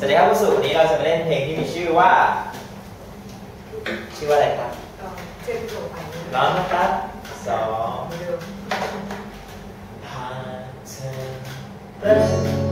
วัสดีครับผู้สูวันนี้เราจะมาเล่นเพลงที่มีชื่อว่าอะไรครับเจ็บตัวไปร้องนะครับ2ผ่านเธอ